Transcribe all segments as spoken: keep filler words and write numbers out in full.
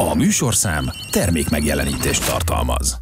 A műsorszám termék megjelenítést tartalmaz.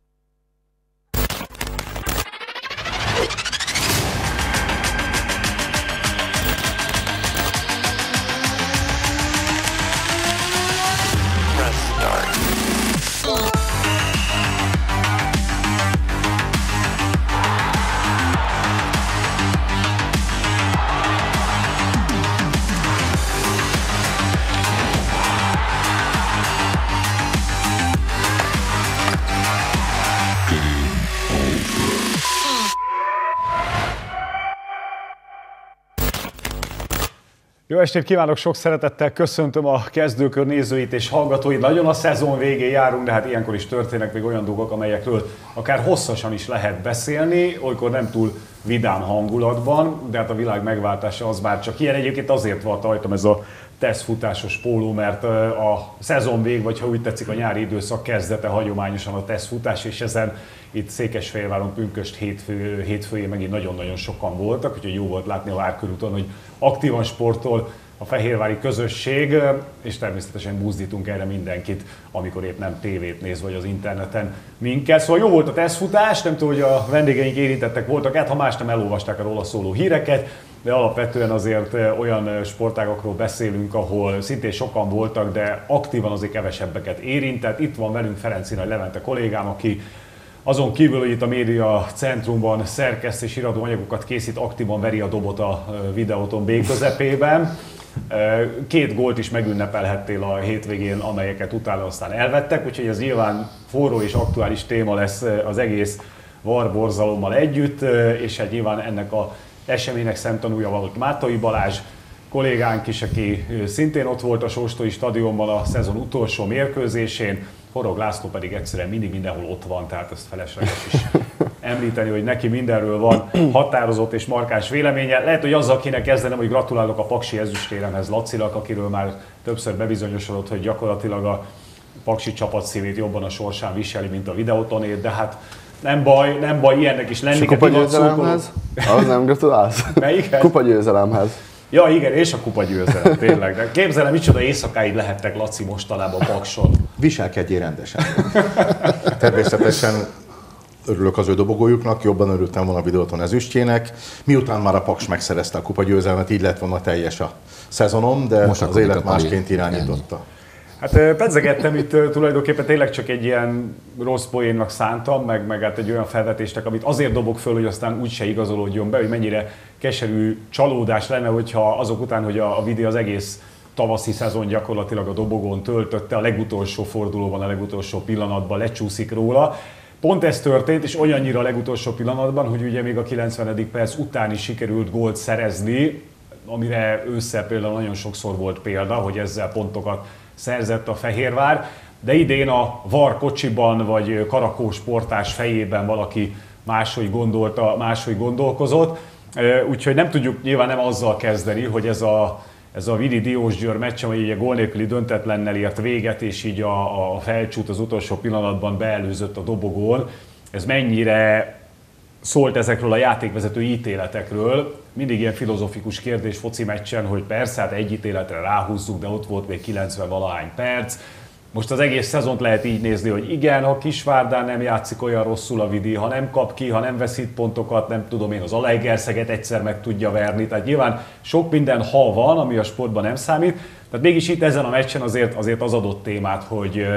Jó estét kívánok, sok szeretettel köszöntöm a kezdőkör nézőit és hallgatóit. Nagyon a szezon végén járunk, de hát ilyenkor is történnek még olyan dolgok, amelyekről akár hosszasan is lehet beszélni, olykor nem túl vidám hangulatban, de hát a világ megváltása az már csak ilyen. Egyébként azért volt rajtam ez a tesztfutásos póló, mert a szezon vég, vagy ha úgy tetszik, a nyári időszak kezdete hagyományosan a tesztfutás, és ezen itt Székesfehérváron pünkösd hétfő, hétfőjén megint nagyon-nagyon sokan voltak, úgyhogy jó volt látni a Várkörúton, hogy aktívan sportol a fehérvári közösség, és természetesen buzdítunk erre mindenkit, amikor épp nem tévét néz, vagy az interneten minket. Szóval jó volt a tesztfutás, nem tudom, hogy a vendégeink érintettek voltak, hát ha más nem elolvasták a róla szóló híreket, de alapvetően azért olyan sportágakról beszélünk, ahol szintén sokan voltak, de aktívan azért kevesebbeket érintett. Itt van velünk Ferenczy Nagy Levente kollégám, aki azon kívül, hogy itt a Média Centrumban szerkeszt és irató anyagokat készít, aktívan veri a dobot a videóton B közepében. Két gólt is megünnepelhettél a hétvégén, amelyeket utána aztán elvettek, úgyhogy ez nyilván forró és aktuális téma lesz az egész VAR borzalommal együtt, és hát nyilván ennek a eseménynek szemtanúja volt Mátai Balázs kollégánk is, aki szintén ott volt a Sóstói stadionban a szezon utolsó mérkőzésén. Horog László pedig egyszerűen mindig mindenhol ott van, tehát ezt felesleges is említeni, hogy neki mindenről van határozott és markáns véleménye. Lehet, hogy azzal kéne kezdenem, hogy gratulálok a Paksi ezüstéremhez Lacinak, akiről már többször bebizonyosodott, hogy gyakorlatilag a Paksi csapat szívét jobban a sorsán viseli, mint a videótonét, de hát nem baj, nem baj, ilyennek is lenni. És a kupagyőzelemhez? Az nem gratulálsz? Melyikhez? Kupagyőzelemhez. Ja igen, és a kupagyőzelem, tényleg. De képzelem, micsoda éjszakáid lehettek, Laci, mostanában Pakson. Viselkedjél rendesen. Természetesen örülök az ő dobogójuknak, jobban örültem volna a videóton ezüstjének. Miután már a Paks megszerezte a kupagyőzelmet, így lett volna teljes a szezonom, de most az élet másként irányította. Hát pedzegettem itt tulajdonképpen tényleg csak egy ilyen rossz poénnak szántam, meg, meg hát egy olyan felvetésnek, amit azért dobok föl, hogy aztán úgyse igazolódjon be, hogy mennyire keserű csalódás lenne, hogyha azok után, hogy a, a videó az egész tavaszi szezon gyakorlatilag a dobogón töltötte, a legutolsó fordulóban, a legutolsó pillanatban lecsúszik róla. Pont ez történt, és olyannyira a legutolsó pillanatban, hogy ugye még a kilencvenedik perc után is sikerült gólt szerezni, amire ősszel például nagyon sokszor volt példa, hogy ezzel pontokat szerzett a Fehérvár, de idén a VAR kocsiban vagy Karakó sportás fejében valaki máshogy gondolta, máshogy gondolkozott. Úgyhogy nem tudjuk nyilván nem azzal kezdeni, hogy ez a, ez a Vidi Diósgyőr meccs, amely ugye gól nélküli döntetlennel ért véget, és így a, a felcsút az utolsó pillanatban beelőzött a dobogón. Ez mennyire szólt ezekről a játékvezető ítéletekről. Mindig ilyen filozofikus kérdés foci meccsen, hogy persze, hát egy ítéletre ráhúzzuk, de ott volt még kilencven valahány perc. Most az egész szezont lehet így nézni, hogy igen, ha Kisvárdán nem játszik olyan rosszul a Vidi, ha nem kap ki, ha nem veszít pontokat, nem tudom én, az Zalaegerszeget egyszer meg tudja verni. Tehát nyilván sok minden ha van, ami a sportban nem számít. Tehát mégis itt ezen a meccsen azért, azért az adott témát, hogy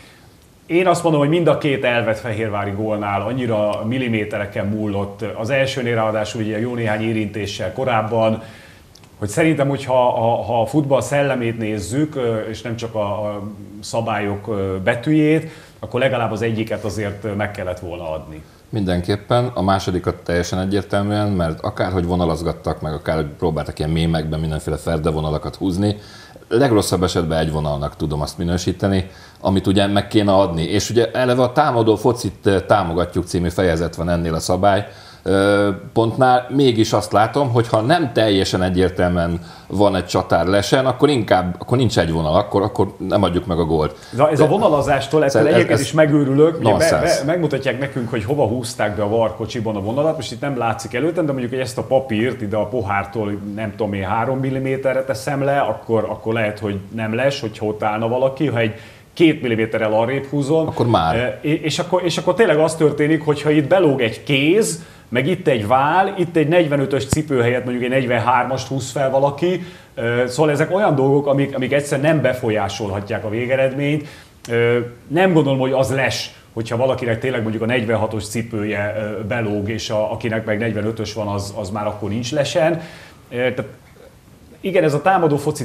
én azt mondom, hogy mind a két elvett fehérvári gólnál annyira millimétereken múlott. Az elsőnél ráadásul ugye jó néhány érintéssel korábban, hogy szerintem, hogyha ha, ha a futball szellemét nézzük, és nem csak a, a szabályok betűjét, akkor legalább az egyiket azért meg kellett volna adni. Mindenképpen, a másodikat teljesen egyértelműen, mert akárhogy vonalazgattak, meg akárhogy próbáltak ilyen mémekben mindenféle ferdevonalakat húzni, legrosszabb esetben egy vonalnak tudom azt minősíteni, amit ugye meg kéne adni. És ugye eleve a támadó focit támogatjuk című fejezet van ennél a szabály pontnál, mégis azt látom, hogy ha nem teljesen egyértelműen van egy csatár lesen, akkor inkább, akkor nincs egy vonal, akkor, akkor nem adjuk meg a gólt. De ez De, a vonalazástól ettől ez, egyébként ez is megőrülök, be, be, megmutatják nekünk, hogy hova húzták be a VAR kocsiban a vonalat, most itt nem látszik előttem, de mondjuk, hogy ezt a papírt ide a pohártól nem tudom én három milliméterre teszem le, akkor, akkor lehet, hogy nem les, hogyha ott állna valaki, ha egy két milliméterrel arrébb húzom. Akkor már. És akkor, és akkor tényleg az történik, hogyha itt belóg egy kéz, meg itt egy vál, itt egy negyvenötös cipő helyett mondjuk egy negyvenhármast húz fel valaki. Szóval ezek olyan dolgok, amik, amik egyszerűen nem befolyásolhatják a végeredményt. Nem gondolom, hogy az les, hogyha valakinek tényleg mondjuk a negyvenhatos cipője belóg, és a, akinek meg negyvenötös van, az, az már akkor nincs lesen. Tehát igen, ez a támadó foci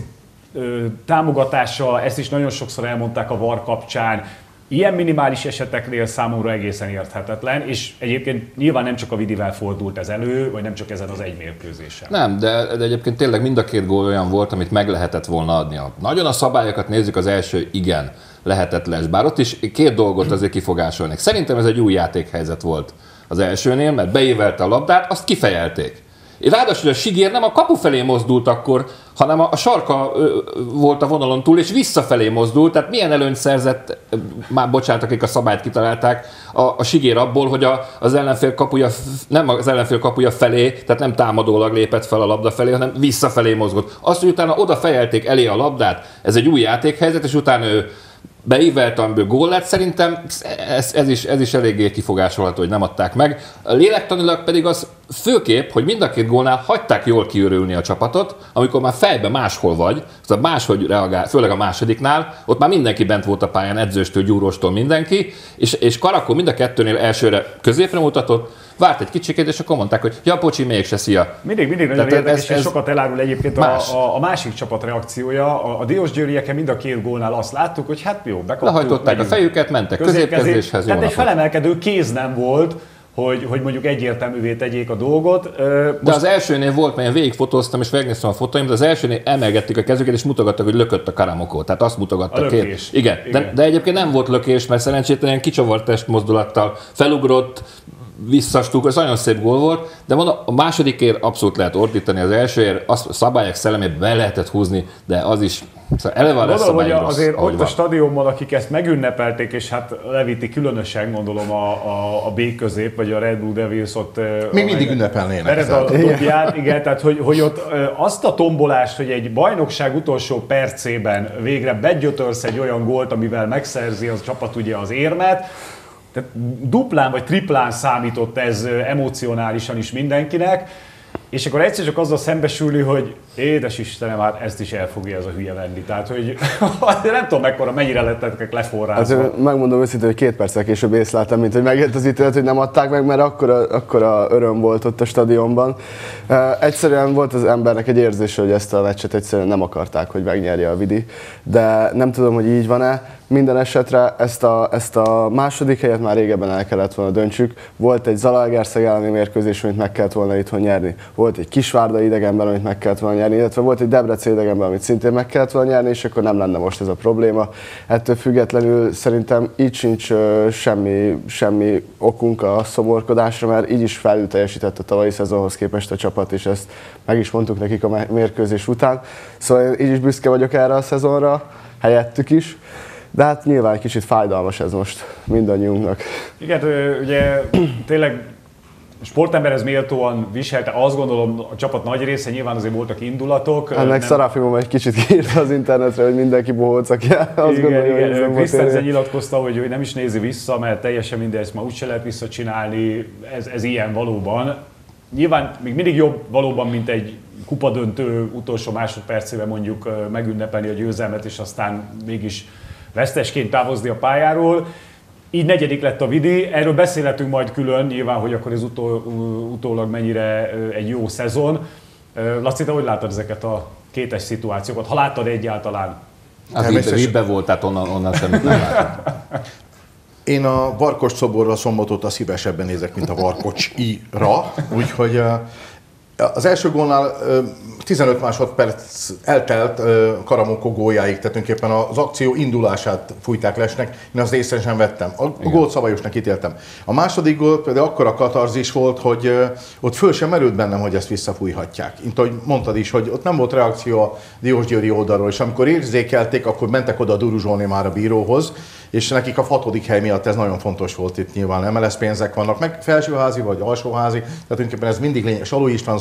támogatása, ezt is nagyon sokszor elmondták a VAR kapcsán, ilyen minimális eseteknél számomra egészen érthetetlen, és egyébként nyilván nem csak a Vidivel fordult ez elő, vagy nem csak ezen az egy mérkőzésen. Nem, de, de egyébként tényleg mind a két gól olyan volt, amit meg lehetett volna adni. Nagyon a szabályokat nézzük, az első igen, lehetett les. Bár ott is két dolgot azért kifogásolnék. Szerintem ez egy új játékhelyzet volt az elsőnél, mert beévelte a labdát, azt kifejelték. Ráadásul a Sigér nem a kapu felé mozdult akkor, hanem a sarka volt a vonalon túl, és visszafelé mozdult, tehát milyen előnyt szerzett, már bocsánat, akik a szabályt kitalálták, a, a Sigér abból, hogy a, az ellenfél kapuja, nem az ellenfél kapuja felé, tehát nem támadólag lépett fel a labda felé, hanem visszafelé mozgott. Azt, hogy utána oda fejelték elé a labdát, ez egy új játékhelyzet, és utána ő beívelt, amiből gól lett, szerintem ez, ez, is, ez is eléggé kifogásolható, hogy nem adták meg. Lélektanilag pedig az főképp, hogy mind a két gólnál hagyták jól kiürülni a csapatot, amikor már fejben máshol vagy, szóval máshogy reagál, főleg a másodiknál, ott már mindenki bent volt a pályán, edzőstől, gyúróstól mindenki, és, és Karakó mind a kettőnél elsőre középre mutatott, várt egy kicsikét, és akkor mondták, hogy ja, pocsi, mégse, szia. Mindig, mindig nagyon Tehát érdekes, ez, és ez sokat elárul egyébként más. a, a, a másik csapat reakciója. A, a Diósgyőrieken mind a két gólnál azt láttuk, hogy hát jó, bekaptuk. Lehajtották a fejüket, mentek középkezdéshez. Tehát egy felemelkedő kéz nem volt, hogy, hogy mondjuk egyértelművé tegyék a dolgot. Most... De az elsőnél volt, mert én végigfotóztam és megnéztem a fotóim, de az elsőnél emelgették a kezüket és mutogattak, hogy lökött a Karamoko. Tehát azt mutogattak. A lökés. Igen, Igen. De, de egyébként nem volt lökés, mert szerencsétlen kicsavart testmozdulattal felugrott, visszastúk, ez nagyon szép gól volt, de mondom, a másodikért abszolút lehet ordítani, az elsőért azt szabályok szellemét be lehetett húzni, de az is szóval eleve a lesz szabály rossz. Azért ott van. a stadionban, akik ezt megünnepelték, és hát Leviti különösen gondolom a, a, a B közép, vagy a Red Bull Devils ott... Még mindig ünnepelnének. Vered a dobját, igen, tehát hogy, hogy ott azt a tombolást, hogy egy bajnokság utolsó percében végre begyötörsz egy olyan gólt, amivel megszerzi az csapat ugye az érmet, tehát duplán vagy triplán számított ez emocionálisan is mindenkinek, és akkor egyszer csak azzal szembesülni, hogy édes Istenem, hát ezt is el fogja ez a hülye venni. Tehát, hogy nem tudom mekkora, mennyire lettek leforrázva. Hát, megmondom őszintén, hogy két perccel később észleltem, mint hogy megjött az ítélet, hogy nem adták meg, mert akkora, akkora öröm volt ott a stadionban. Uh, egyszerűen volt az embernek egy érzése, hogy ezt a meccset egyszerűen nem akarták, hogy megnyerje a Vidi. De nem tudom, hogy így van-e. Minden esetre ezt a, ezt a második helyet már régebben el kellett volna döntsük. Volt egy Zalaegerszeg elleni mérkőzés, amit meg kellett volna itthon nyerni. Volt egy Kisvárda idegenben, amit meg kellett volna nyerni, illetve volt egy Debrecen idegenben, amit szintén meg kellett volna nyerni, és akkor nem lenne most ez a probléma. Ettől függetlenül szerintem így sincs uh, semmi, semmi okunk a szomorkodásra, mert így is felül teljesített a tavalyi szezonhoz képest a csapat, és ezt meg is mondtuk nekik a mérkőzés után. Szóval én így is büszke vagyok erre a szezonra, helyettük is. De hát nyilván egy kicsit fájdalmas ez most mindannyiunknak. Igen, ugye tényleg sportemberhez méltóan viselte, azt gondolom a csapat nagy része, nyilván azért voltak indulatok. Ennek Szarafimom egy kicsit kiírta az internetre, hogy mindenki bohócak. Ja, azt igen, gondolja, igen. hogy ez Krisztensen nyilatkozta, hogy ő nem is nézi vissza, mert teljesen mindegy, ezt már úgyse lehet visszacsinálni, ez, ez ilyen valóban. Nyilván még mindig jobb valóban, mint egy kupadöntő utolsó másodpercében mondjuk megünnepelni a győzelmet, és aztán mégis vesztesként távozni a pályáról. Így negyedik lett a Vidi, erről beszélhetünk majd külön, nyilván, hogy akkor ez utó, utólag mennyire egy jó szezon. Laci, te hogy láttad ezeket a kétes szituációkat, ha láttad egyáltalán? Az Ribe volt, tehát onnan, onnan semmit nem láttam. Én a Varkos szoborra szombatot a szívesebben nézek, mint a Varkocs-i-ra, úgyhogy az első gólnál tizenöt másodperc eltelt Karamoko góljáig, tehát tulajdonképpen az akció indulását fújták lesnek, én azt észre sem vettem. A Igen. gólt szabályosnak ítéltem. A második gól például akkora katarzis volt, hogy ott föl sem merült bennem, hogy ezt visszafújhatják. Mint ahogy mondtad is, hogy ott nem volt reakció a Diósgyőri oldalról, és amikor érzékelték, akkor mentek oda duruzsolni már a bíróhoz, és nekik a hatodik hely miatt ez nagyon fontos volt itt nyilván. em el es pénzek vannak, meg felsőházi vagy alsóházi, tehát tulajdonképpen ez mindig lényeg. Saló István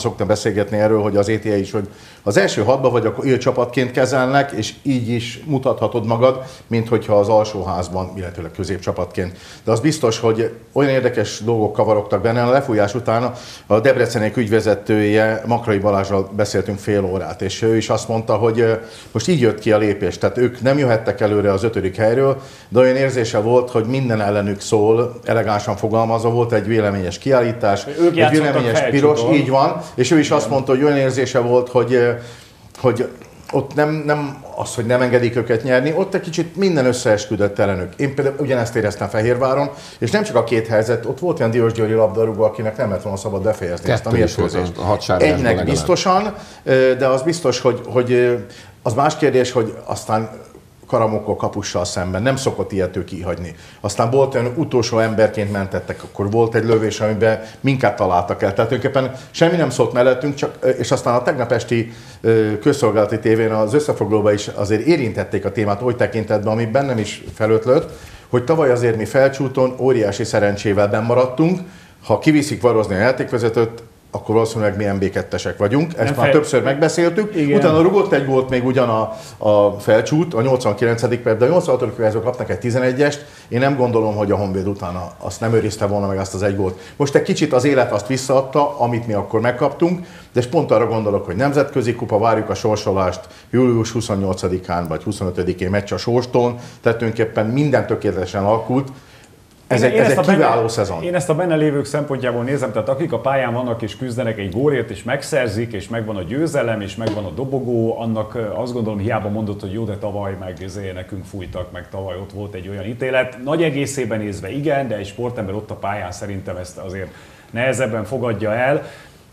szoktam beszélgetni erről, hogy az é té á is, hogy az első hatban vagy akkor él csapatként kezelnek, és így is mutathatod magad, mint hogyha az alsóházban, illetőleg középcsapatként. De az biztos, hogy olyan érdekes dolgok kavarogtak benne, a lefújás után a Debrecenék ügyvezetője, Makrai Balázsral beszéltünk fél órát, és ő is azt mondta, hogy most így jött ki a lépés, tehát ők nem jöhettek előre az ötödik helyről, de olyan érzése volt, hogy minden ellenük szól, elegánsan fogalmazva, volt egy véleményes kiállítás, ők egy véleményes piros, így van, és ő is azt mondta, hogy olyan érzése volt, hogy, hogy ott nem, nem az, hogy nem engedik őket nyerni, ott egy kicsit minden összeesküdött ellenük. Én például ugyanezt éreztem Fehérváron, és nem csak a két helyzet, ott volt olyan Diósgyőri labdarúgó, akinek nem lett volna szabad befejezni ezt a mérkőzést. Egynek biztosan, de az biztos, hogy, hogy az más kérdés, hogy aztán Karamoko kapussal szemben. Nem szokott ilyet kihagyni. Aztán volt olyan utolsó emberként mentettek, akkor volt egy lövés, amiben minket találtak el. Tehát tulajdonképpen semmi nem szólt mellettünk, csak, és aztán a tegnap esti közszolgálati tévén az összefoglalóban is azért érintették a témát oly tekintetben, ami bennem is felötlött, hogy tavaly azért mi Felcsúton óriási szerencsével benn maradtunk. Ha kiviszik varozni a játékvezetőt, akkor valószínűleg mi em bé kettesek vagyunk. Ezt nem már fel... többször megbeszéltük. Igen. Utána rugott egy gólt még ugyan a, a Felcsút, a nyolcvankilencedik perc, de a nyolcvanhatodik percben kapnak egy tizenegyest. Én nem gondolom, hogy a Honvéd utána azt nem őrizte volna meg azt az egy gólt. Most egy kicsit az élet azt visszaadta, amit mi akkor megkaptunk, de pont arra gondolok, hogy nemzetközi kupa, várjuk a sorsolást július huszonnyolcadikán vagy huszonötödikén meccs a Sorstón, tehát tulajdonképpen minden tökéletesen alakult. Ez egy, ez egy kiváló benne, szezon. Én ezt a benne lévők szempontjából nézem, tehát akik a pályán vannak és küzdenek egy gólért, és megszerzik, és megvan a győzelem, és megvan a dobogó, annak azt gondolom hiába mondott, hogy jó, de tavaly meg ezért nekünk fújtak, meg tavaly ott volt egy olyan ítélet. Nagy egészében nézve igen, de egy sportember ott a pályán szerintem ezt azért nehezebben fogadja el.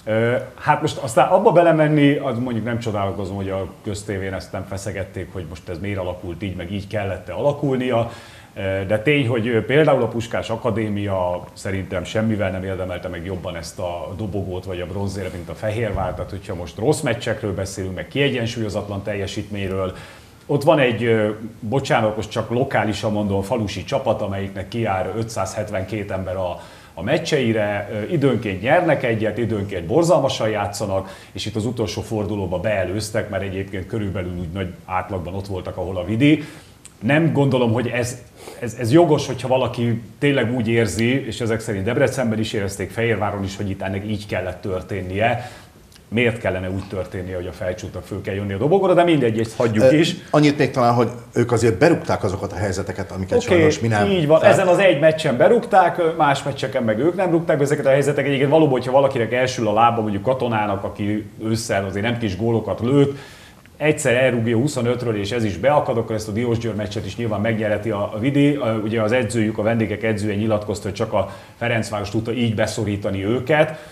Hát most aztán abba belemenni, az mondjuk nem csodálkozom, hogy a köztévén ezt nem feszegették, hogy most ez miért alakult így, meg így kellett alakulnia. De tény, hogy például a Puskás Akadémia szerintem semmivel nem érdemelte meg jobban ezt a dobogót vagy a bronzért, mint a Fehérvár. Tehát, hogyha most rossz meccsekről beszélünk, meg kiegyensúlyozatlan teljesítményről, ott van egy, bocsánat, most csak lokálisan mondom, falusi csapat, amelyiknek kijár ötszázhetvenkét ember a, a meccseire, időnként nyernek egyet, időnként borzalmasan játszanak, és itt az utolsó fordulóba beelőztek, mert egyébként körülbelül úgy nagy átlagban ott voltak, ahol a Vidi. Nem gondolom, hogy ez, ez, ez jogos, hogyha valaki tényleg úgy érzi, és ezek szerint Debrecenben is érezték, Fehérváron is, hogy itt ennek így kellett történnie. Miért kellene úgy történnie, hogy a Felcsútnak föl kell jönni a dobogóra, de mindegy, ezt hagyjuk is. Annyit még talán, hogy ők azért berúgták azokat a helyzeteket, amiket okay, sajnos mi nem. Így van, ezen az egy meccsen berúgták, más meccseken meg ők nem rúgták be ezeket a helyzeteket. Egyébként valóban, hogyha valakinek elsül a lába, mondjuk Katonának, aki ősszel azért nem kis gólokat lőtt, egyszer elrúgja huszonötről, és ez is beakad, akkor ezt a Diósgyőr meccset is nyilván megnyerheti a Vidi. Ugye az edzőjük, a vendégek edzője nyilatkozta, hogy csak a Ferencváros tudta így beszorítani őket.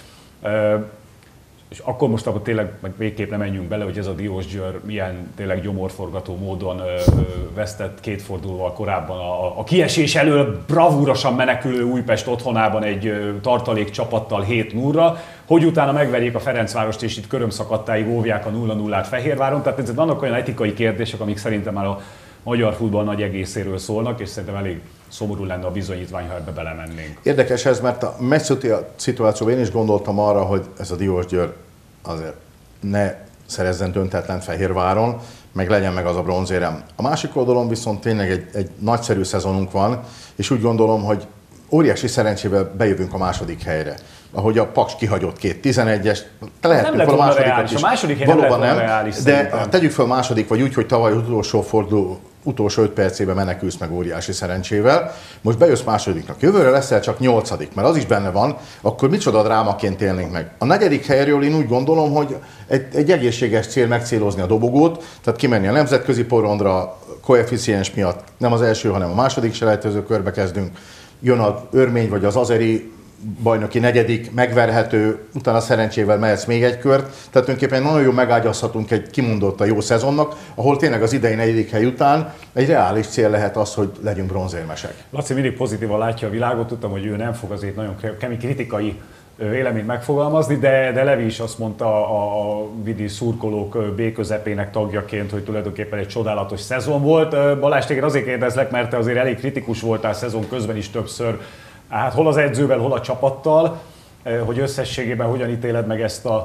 És akkor most abban tényleg meg végképp nem menjünk bele, hogy ez a Diósgyőr milyen tényleg gyomorforgató módon vesztett két fordulóval korábban a, a kiesés elől bravúrosan menekülő Újpest otthonában egy tartalék csapattal hét nullra, hogy utána megverjék a Ferencvárost, és itt körömszakadtáig óvják a nulla nullát Fehérváron. Tehát ez vannak olyan etikai kérdések, amik szerintem már a magyar futball nagy egészéről szólnak, és szerintem elég szomorú lenne a bizonyítvány, ha ebbe belemennénk. Érdekes ez, mert a meccs szituációban én is gondoltam arra, hogy ez a Diósgyőr azért ne szerezzen döntetlen Fehérváron, meg legyen meg az a bronzérem. A másik oldalon viszont tényleg egy, egy nagyszerű szezonunk van, és úgy gondolom, hogy óriási szerencsével bejövünk a második helyre. Ahogy a Paks kihagyott két tizenegyest, lehetünk fel a másodikat is. A második hely valóban nem, nem reális, de szerintem. Tegyük fel második, vagy úgy, hogy tavaly utolsó forduló, utolsó öt percében menekülsz meg óriási szerencsével. Most bejössz másodiknak. Jövőre leszel csak nyolcadik, mert az is benne van, akkor micsoda drámaként élnénk meg. A negyedik helyről én úgy gondolom, hogy egy, egy egészséges cél megcélozni a dobogót, tehát kimenni a nemzetközi porondra, koeficiens miatt nem az első, hanem a második selejtező körbe kezdünk. Jön az Örmény vagy az Azeri bajnoki negyedik, megverhető, utána szerencsével mehetsz még egy kört. Tehát tulajdonképpen nagyon jól megágyazhatunk egy kimondott a jó szezonnak, ahol tényleg az idei negyedik hely után egy reális cél lehet az, hogy legyünk bronzérmesek. Laci mindig pozitívan látja a világot, tudtam, hogy ő nem fog azért nagyon kemény kritikai véleményt megfogalmazni, de, de Levi is azt mondta a, a Vidi szurkolók B közepének tagjaként, hogy tulajdonképpen egy csodálatos szezon volt. Balázs, téged azért kérdezlek, mert te azért elég kritikus voltál szezon közben is többször, hát hol az edzővel, hol a csapattal, hogy összességében hogyan ítéled meg ezt a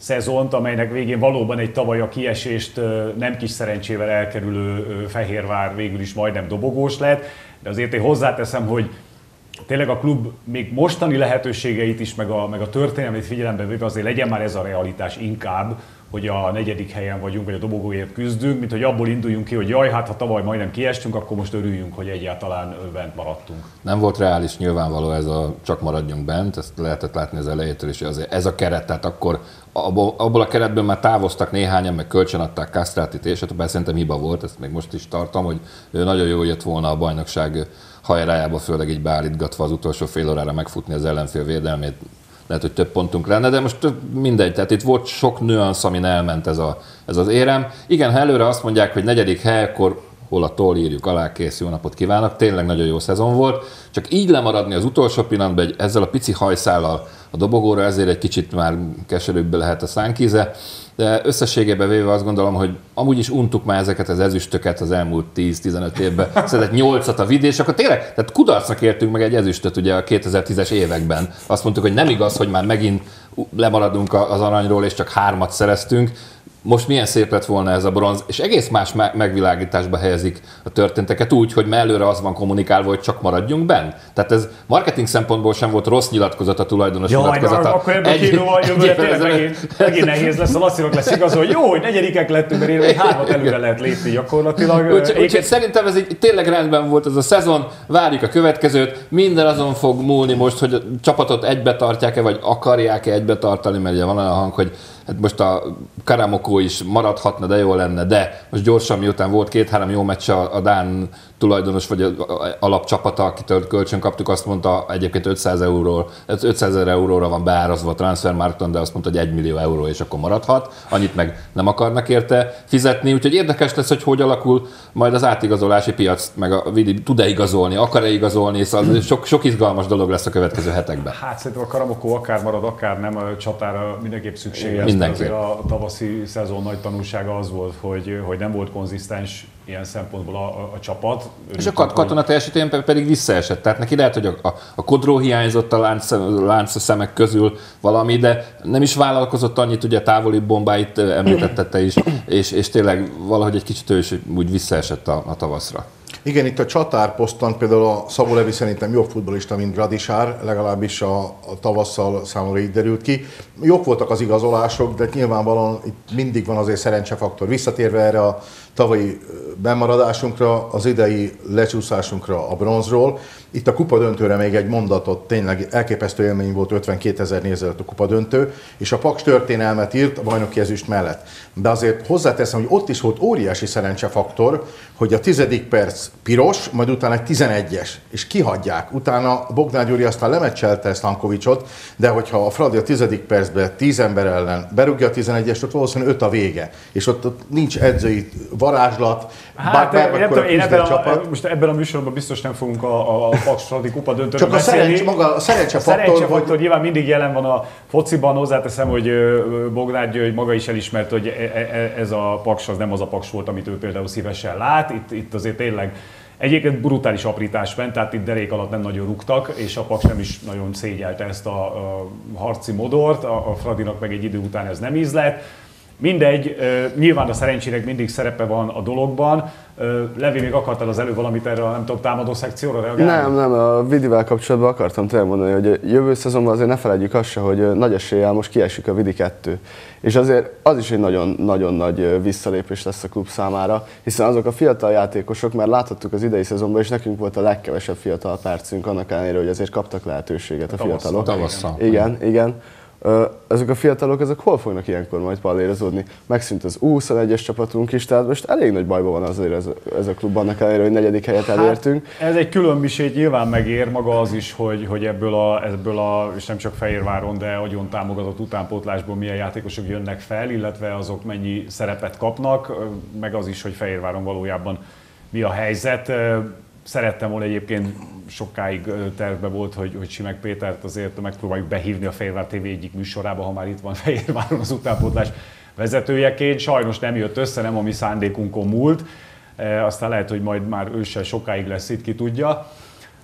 szezont, amelynek végén valóban egy tavaly a kiesést nem kis szerencsével elkerülő Fehérvár végül is majdnem dobogós lett, de azért én hozzáteszem, hogy tényleg a klub még mostani lehetőségeit is, meg a, meg a történelmét figyelembe véve azért legyen már ez a realitás inkább, hogy a negyedik helyen vagyunk, vagy a dobogóért küzdünk, mint hogy abból induljunk ki, hogy jaj, hát ha tavaly majdnem kiestünk, akkor most örüljünk, hogy egyáltalán bent maradtunk. Nem volt reális nyilvánvaló ez a csak maradjunk bent, ezt lehetett látni az elejétől is, azért ez a keret, tehát akkor abból, abból a keretből már távoztak néhányan, meg kölcsönadták Kastrátit, és hát szerintem hiba volt, ezt még most is tartom, hogy nagyon jól jött volna a bajnokság hajrájába, főleg így beállítgatva az utolsó fél órára megfutni az ellenfél védelmét. Lehet, hogy több pontunk lenne, de most mindegy, tehát itt volt sok nüansz, amin elment ez, a, ez az érem. Igen, ha előre azt mondják, hogy negyedik hely, akkor hol a toll írjuk alá, kész, jó napot kívánok, tényleg nagyon jó szezon volt. Csak így lemaradni az utolsó pillanatban egy, ezzel a pici hajszállal a dobogóra, ezért egy kicsit már keserűbb lehet a szánkíze. De összességében véve azt gondolom, hogy amúgy is untuk már ezeket az ezüstöket az elmúlt tíz-tizenöt évben. Szedett nyolcat a Vidi, és akkor tényleg, tehát kudarcnak értünk meg egy ezüstöt ugye a kétezer-tízes években. Azt mondtuk, hogy nem igaz, hogy már megint lemaradunk az aranyról, és csak hármat szereztünk. Most milyen szép lett volna ez a bronz, és egész más megvilágításba helyezik a történteket úgy, hogy előre az van kommunikálva, hogy csak maradjunk benn. Tehát ez marketing szempontból sem volt rossz nyilatkozat a tulajdonos Jaj, nyilatkozata. Jaj, akkor ebben kínóval jövőre tényleg megint, megint nehéz lesz, a Lacinak lesz igaz, hogy jó, hogy negyedikek lettünk, mert én még hármat előre lehet lépni gyakorlatilag. Úgyhogy úgy, úgy, szerintem ez így tényleg rendben volt ez a szezon, várjuk a következőt, minden azon fog múlni most, hogy a csapatot egybe tartják-e, vagy akarják-e egybe tartani, mert ugye van olyan hang, hogy hát most a Karamoko is maradhatna, de jó lenne, de most gyorsan, miután volt két-három jó meccs a, a dán tulajdonos, vagy a alapcsapata, akitől kölcsön kaptuk, azt mondta egyébként ötszáz ezer euróra van beárazva a transfermarkton, de azt mondta, hogy egy millió euró, és akkor maradhat. Annyit meg nem akarnak érte fizetni, úgyhogy érdekes lesz, hogy hogy alakul majd az átigazolási piac, meg a Vidi tud-e igazolni, akar-e igazolni, szóval sok, sok izgalmas dolog lesz a következő hetekben. Hát szerintem a Karamoko akár marad, akár nem, a csatára mindenképp szükséges. Mindenképp. A tavaszi szezon nagy tanulsága az volt, hogy, hogy nem volt konzisztens ilyen szempontból a, a, a csapat. És a kat- katona teljesítően pedig visszaesett. Tehát neki lehet, hogy a, a, a kodró hiányzott a lánc, lánc szemek közül valami, de nem is vállalkozott annyit, ugye a távoli bombáit említette is, és, és tényleg valahogy egy kicsit ő is úgy visszaesett a, a tavaszra. Igen, itt a csatárposzton például a Szabó Levi szerintem jobb futballista, mint Gradisár, legalábbis a, a tavasszal számomra így derült ki. Jók voltak az igazolások, de nyilvánvalóan itt mindig van azért szerencsefaktor. Visszatérve erre a tavalyi bemaradásunkra, az idei lecsúszásunkra a bronzról. Itt a kupadöntőre még egy mondatot, tényleg elképesztő élmény volt, ötvenkétezer néző a kupadöntő, és a Paks történelmet írt a bajnoki ezüst mellett. De azért hozzáteszem, hogy ott is volt óriási szerencsefaktor, hogy a tizedik perc piros, majd utána egy tizenegyes, és kihagyják. Utána Bogdán Gyuri aztán lemecselte Stankovicsot, de hogyha a Fradi a tizedik percben tíz ember ellen berúgja a tizenegyest, ott valószínűleg öt a vége. És ott, ott nincs edzői varázslat, hát, bár, bár, bár, én ebben a, most ebben a műsorban biztos nem fogunk a, a Paks Fradi kupa döntőről Csak beszélni. A szerencs, maga a szerencsefaktor, szerencsefaktor hogy... nyilván mindig jelen van a fociban, hozzáteszem, hogy Bogdán György maga is elismert, hogy ez a Paks az nem az a Paks volt, amit ő például szívesen lát. Itt, itt azért tényleg egyébként brutális aprítás ment, tehát itt derék alatt nem nagyon rúgtak, és a Paks nem is nagyon szégyelte ezt a, a harci modort, a, a Fradinak meg egy idő után ez nem ízlett. Mindegy, nyilván a szerencsének mindig szerepe van a dologban. Levi, még akartál az előbb valamit erre a nem tudom, támadó szekcióra reagálni? Nem, nem, a Vidivel kapcsolatban akartam tényleg mondani, hogy a jövő szezonban azért ne felejtjük azt se, hogy nagy eséllyel most kiesik a Vidi kettő. És azért az is egy nagyon-nagyon nagy visszalépés lesz a klub számára, hiszen azok a fiatal játékosok, mert láthattuk az idei szezonban, és nekünk volt a legkevesebb fiatal percünk, annak ellenére, hogy azért kaptak lehetőséget a fiatalok. Tavasszal. Igen, igen. Ezek a fiatalok, ezek hol fognak ilyenkor majd pallérozódni? Megszűnt az U huszonegyes csapatunk is, tehát most elég nagy bajban van azért ez, ez a klub, annak ellenére, hogy negyedik helyet elértünk. Hát, ez egy külön misét nyilván megér maga az is, hogy, hogy ebből, a, ebből a, és nem csak Fehérváron, de nagyon támogatott utánpótlásból milyen játékosok jönnek fel, illetve azok mennyi szerepet kapnak, meg az is, hogy Fehérváron valójában mi a helyzet. Szerettem volna egyébként, sokáig tervbe volt, hogy, hogy Simek Pétert azért megpróbáljuk behívni a Fehérvár té vé egyik műsorába, ha már itt van Fehérváron az utánpótlás vezetőjeként. Sajnos nem jött össze, nem a mi szándékunkon múlt. E, aztán lehet, hogy majd már ősszel sokáig lesz itt, ki tudja.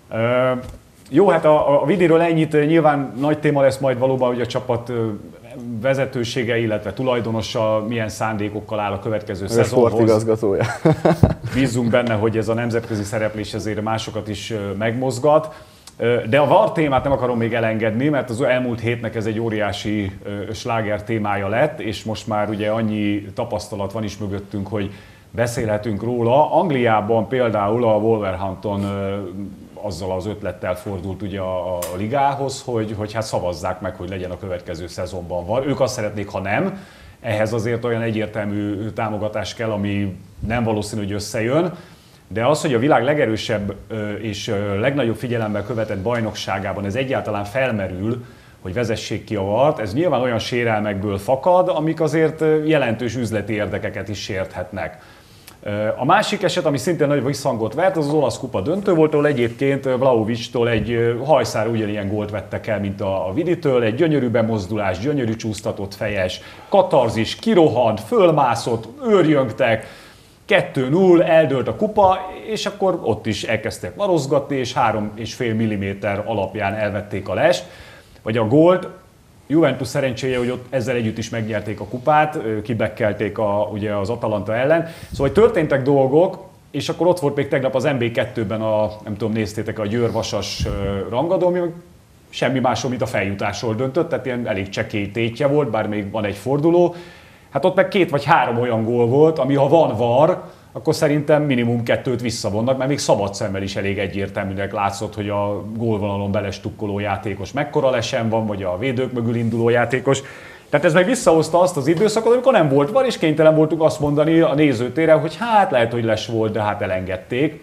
E, jó, hát a, a Vidiről ennyit, nyilván nagy téma lesz majd valóban, hogy a csapat vezetősége, illetve tulajdonosa milyen szándékokkal áll a következő A szezonhoz. sportigazgatója. Bízzunk benne, hogy ez a nemzetközi szereplés azért másokat is megmozgat. De a VAR témát nem akarom még elengedni, mert az elmúlt hétnek ez egy óriási sláger témája lett, és most már ugye annyi tapasztalat van is mögöttünk, hogy beszélhetünk róla. Angliában például a Wolverhampton azzal az ötlettel fordult ugye a, a ligához, hogy, hogy hát szavazzák meg, hogy legyen a következő szezonban VAR. Ők azt szeretnék, ha nem. Ehhez azért olyan egyértelmű támogatás kell, ami nem valószínű, hogy összejön. De az, hogy a világ legerősebb és legnagyobb figyelemmel követett bajnokságában ez egyáltalán felmerül, hogy vezessék ki a vart, ez nyilván olyan sérelmekből fakad, amik azért jelentős üzleti érdekeket is sérthetnek. A másik eset, ami szintén nagy visszhangot vert, az az olasz kupa döntő volt, ahol egyébként Vlahovicstól egy hajszár ugyanilyen gólt vettek el, mint a Viditől, egy gyönyörű bemozdulás, gyönyörű csúsztatott fejes, katarzis, kirohant, fölmászott, őrjöngtek, kettő null, eldőlt a kupa, és akkor ott is elkezdtek marozgatni, és három és fél milliméter alapján elvették a lest, vagy a gólt. Juventus szerencséje, hogy ott ezzel együtt is megnyerték a kupát, kibekkelték a, ugye az Atalanta ellen. Szóval történtek dolgok, és akkor ott volt még tegnap az en bé kettőben a, nem tudom, néztétek, a Győr-Vasas rangadó, ami semmi másról, mint a feljutásról döntött, tehát ilyen elég csekély tétje volt, bár még van egy forduló. Hát ott meg két vagy három olyan gól volt, ami ha van VAR, akkor szerintem minimum kettőt visszavonnak, mert még szabad szemmel is elég egyértelműnek látszott, hogy a gólvonalon belestukkoló játékos mekkora lesen van, vagy a védők mögül induló játékos. Tehát ez meg visszahozta azt az időszakot, amikor nem volt VAR, és kénytelen voltunk azt mondani a nézőtéren, hogy hát lehet, hogy les volt, de hát elengedték.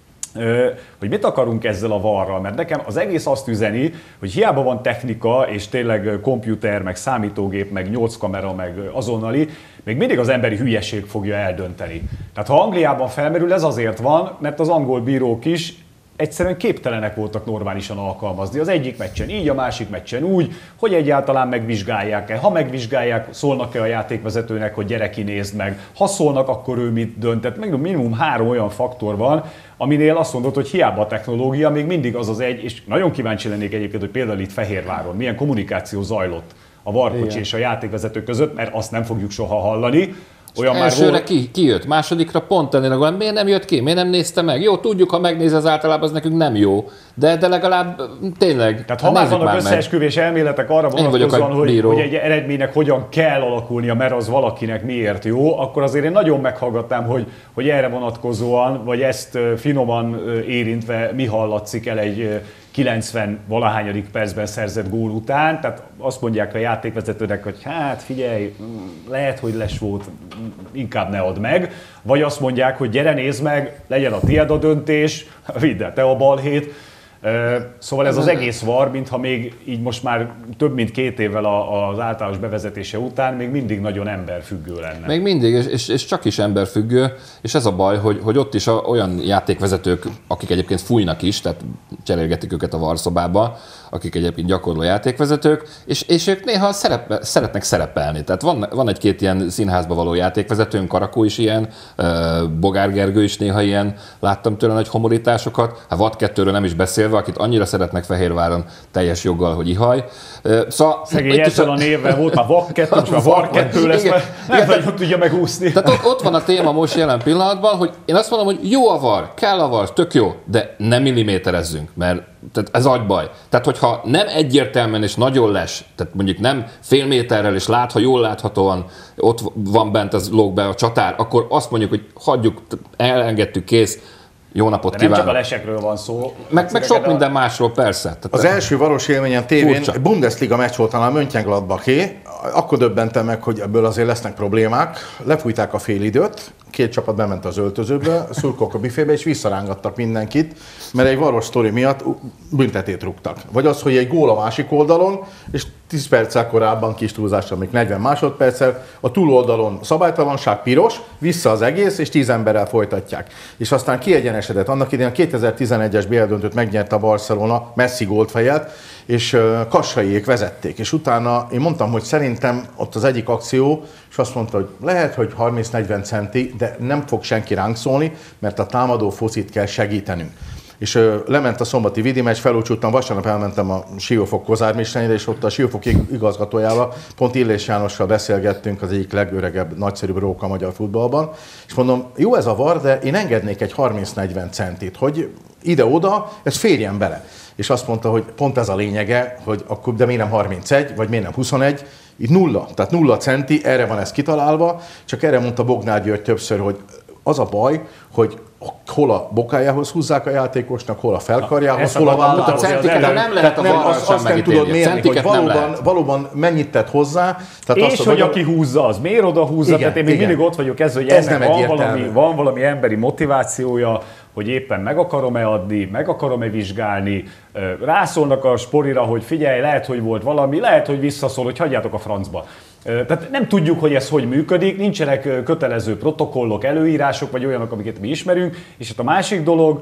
Hogy mit akarunk ezzel a varral, mert nekem az egész azt üzeni, hogy hiába van technika, és tényleg komputer, meg számítógép, meg nyolc kamera, meg azonnali, még mindig az emberi hülyeség fogja eldönteni. Tehát ha Angliában felmerül, ez azért van, mert az angol bírók is egyszerűen képtelenek voltak normálisan alkalmazni. Az egyik meccsen így, a másik meccsen úgy, hogy egyáltalán megvizsgálják-e. Ha megvizsgálják, szólnak-e a játékvezetőnek, hogy gyere kinézd meg. Ha szólnak, akkor ő mit dönt. Tehát meg minimum három olyan faktor van, aminél azt mondod, hogy hiába a technológia, még mindig az az egy, és nagyon kíváncsi lennék egyébként, hogy például itt Fehérváron milyen kommunikáció zajlott a varkocsi és a játékvezető között, mert azt nem fogjuk soha hallani. Olyan elsőre már ki, ki jött, másodikra pont ennél a gól. Miért nem jött ki? Miért nem nézte meg? Jó, tudjuk, ha megnéz, az általában az nekünk nem jó. De, de legalább tényleg. Tehát ha már vannak összeesküvés elméletek arra vonatkozóan, hogy, hogy egy eredménynek hogyan kell alakulnia, mert az valakinek miért jó, akkor azért én nagyon meghallgatnám, hogy, hogy erre vonatkozóan, vagy ezt finoman érintve mi hallatszik el egy kilencven valahányadik percben szerzett gól után, tehát azt mondják a játékvezetőnek, hogy hát figyelj, lehet, hogy les volt, inkább ne add meg, vagy azt mondják, hogy gyere, nézd meg, legyen a tiéd a döntés, vidd el te a balhét. Szóval ez az egész var, mintha még így most már több mint két évvel az általános bevezetése után még mindig nagyon emberfüggő lenne. Még mindig, és, és csak is emberfüggő, és ez a baj, hogy, hogy ott is a, olyan játékvezetők, akik egyébként fújnak is, tehát cserélgetik őket a varszobába, akik egyébként gyakorló játékvezetők, és, és ők néha szerep, szeretnek szerepelni. Tehát van, van egy-két ilyen színházba való játékvezetőnk, Karakó is ilyen, Bogár Gergő is néha ilyen, láttam tőle nagy homoritásokat, hát vad kettőről nem is beszélve, akit annyira szeretnek Fehérváron teljes joggal, hogy ihaj. Szóval, szegény ezzel a névvel volt már vak kettő, most már var kettő lesz, igen, mert nem nagyon tudja megúszni. Tehát ott, ott van a téma most jelen pillanatban, hogy én azt mondom, hogy jó a var, kell a var, tök jó, de nem milliméterezzünk, mert tehát ez agybaj. Tehát, hogyha nem egyértelműen és nagyon les, tehát mondjuk nem fél méterrel és lát, ha jól láthatóan ott van bent, az lóg be a csatár, akkor azt mondjuk, hogy hagyjuk, elengedtük, kész, jó napot kívánok. Nem csak a lesekről van szó. Meg, meg sok minden másról, persze. Tehát az első varos élményen tévén furcsa. Bundesliga meccs volt talán Mönchengladbaché, akkor döbbentem meg, hogy ebből azért lesznek problémák. Lefújták a félidőt, két csapat bement az öltözőbe, szurkolok a büfébe, és visszarángattak mindenkit, mert egy varos sztori miatt büntetét rúgtak. Vagy az, hogy egy gól a másik oldalon, és tíz perccel korábban, kis túlzással, még negyven másodperccel, a túloldalon szabálytalanság piros, vissza az egész, és tíz emberrel folytatják. És aztán kiegyenesedett. Annak idején a kétezer-tizenegyes bé el döntőt megnyerte a Barcelona, Messi gólt fejelt, és Kassaiék vezették. És utána én mondtam, hogy szerintem ott az egyik akció, és azt mondta, hogy lehet, hogy harminc-negyven centi, de nem fog senki ránk szólni, mert a támadó focit kell segítenünk. és ö, lement a szombati Vidi meccs, felúcsúttam, vasárnap elmentem a Siófok Kozármistennyire, és ott a Siófok igazgatójával, pont Illés Jánossal beszélgettünk, az egyik legöregebb, nagyszerűbb róka a magyar futballban, és mondom, jó ez a var, de én engednék egy harminc-negyven centit, hogy ide-oda, ez férjen bele. És azt mondta, hogy pont ez a lényege, hogy akkor, de miért nem harmincegy, vagy miért nem huszonegy, itt nulla, tehát nulla centi, erre van ez kitalálva, csak erre mondta Bognár György többször, hogy az a baj, hogy hol a bokájához húzzák a játékosnak, hol a felkarjához, hol a vállához. A centiket nem lehet a varral sem azt nem tudod mérni, hogy valóban, valóban mennyit tett hozzá. Tehát és azt, hogy aki húzza, az miért oda húzza, igen, tehát én még igen. mindig ott vagyok ez, hogy ez ennek van valami, van valami emberi motivációja, hogy éppen meg akarom-e adni, meg akarom-e vizsgálni, rászólnak a sporira, hogy figyelj, lehet, hogy volt valami, lehet, hogy visszaszól, hogy hagyjátok a francba. Tehát nem tudjuk, hogy ez hogy működik, nincsenek kötelező protokollok, előírások, vagy olyanok, amiket mi ismerünk, és hát a másik dolog,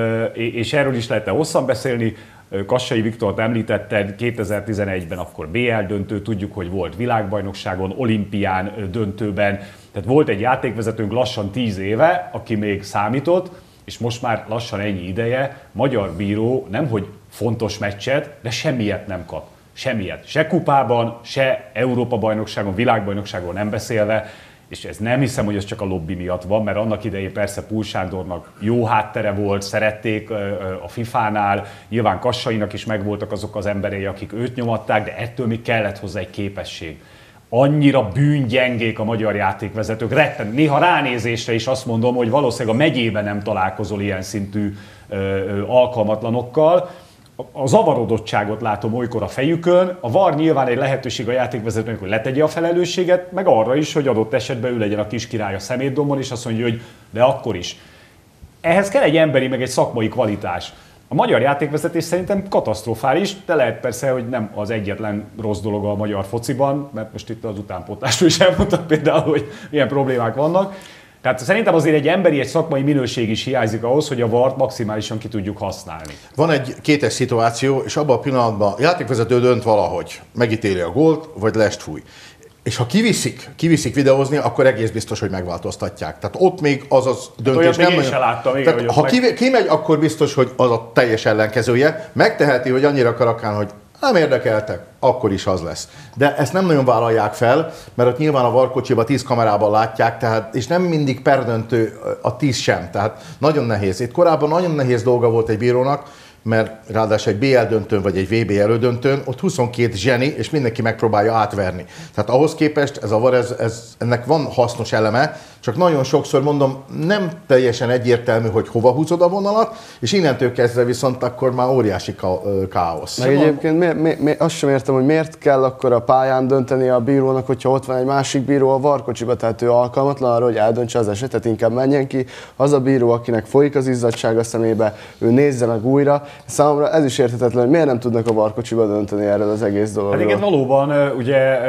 és erről is lehetne hosszan beszélni, Kassai Viktort említetted, kétezer-tizenegyben akkor bé el döntő, tudjuk, hogy volt világbajnokságon, olimpián döntőben, tehát volt egy játékvezetőnk lassan tíz éve, aki még számított, és most már lassan ennyi ideje, magyar bíró nemhogy fontos meccset, de semmiet nem kap. Semmiet. Se kupában, se Európa-bajnokságon, világbajnokságon nem beszélve, és ez nem hiszem, hogy ez csak a lobby miatt van, mert annak idején persze Pul Sándornak jó háttere volt, szerették a fifánál, nyilván Kassainak is megvoltak azok az emberei, akik őt nyomatták, de ettől még kellett hozzá egy képesség. Annyira bűngyengék a magyar játékvezetők, retten. Néha ránézésre is azt mondom, hogy valószínűleg a megyében nem találkozol ilyen szintű ö, ö, alkalmatlanokkal. A zavarodottságot látom olykor a fejükön, a var nyilván egy lehetőség a játékvezetőnek, hogy letegye a felelősséget, meg arra is, hogy adott esetben ő legyen a kis király a szemétdombon, és azt mondja, hogy de akkor is. Ehhez kell egy emberi, meg egy szakmai kvalitás. A magyar játékvezetés szerintem katasztrofális, de lehet persze, hogy nem az egyetlen rossz dolog a magyar fociban, mert most itt az utánpótlásról is elmondtam például, hogy milyen problémák vannak. Tehát szerintem azért egy emberi, egy szakmai minőség is hiányzik ahhoz, hogy a vart maximálisan ki tudjuk használni. Van egy kétes szituáció, és abban a pillanatban a játékvezető dönt valahogy, megítéli a gólt, vagy lest fúj. És ha kiviszik, kiviszik videózni, akkor egész biztos, hogy megváltoztatják. Tehát ott még az az döntés hát nem nagyon... láttam, igen, Tehát, ha meg... kimegy, akkor biztos, hogy az a teljes ellenkezője. Megteheti, hogy annyira karakán, hogy nem érdekeltek, akkor is az lesz. De ezt nem nagyon vállalják fel, mert ott nyilván a varkocsiba tíz kamerában látják, tehát, és nem mindig perdöntő a tíz sem. Tehát nagyon nehéz. Itt korábban nagyon nehéz dolga volt egy bírónak, mert ráadásul egy bé el döntőn vagy egy vé bé elődöntőn, ott huszonkét zseni, és mindenki megpróbálja átverni. Tehát ahhoz képest ez a var, ez, ez, ennek van hasznos eleme, csak nagyon sokszor mondom, nem teljesen egyértelmű, hogy hova húzod a vonalat, és innentől kezdve viszont akkor már óriási káosz. Meg egyébként mi, mi, mi, azt sem értem, hogy miért kell akkor a pályán dönteni a bírónak, hogyha ott van egy másik bíró a varkocsiba, tehát ő alkalmatlan arra, hogy eldöntse az esetet, inkább menjen ki. Az a bíró, akinek folyik az izzadság a szemébe, ő nézze meg újra. Számomra ez is érthetetlen, hogy miért nem tudnak a varkocsiba dönteni erről az egész dologról. Hát igen, valóban, ugye,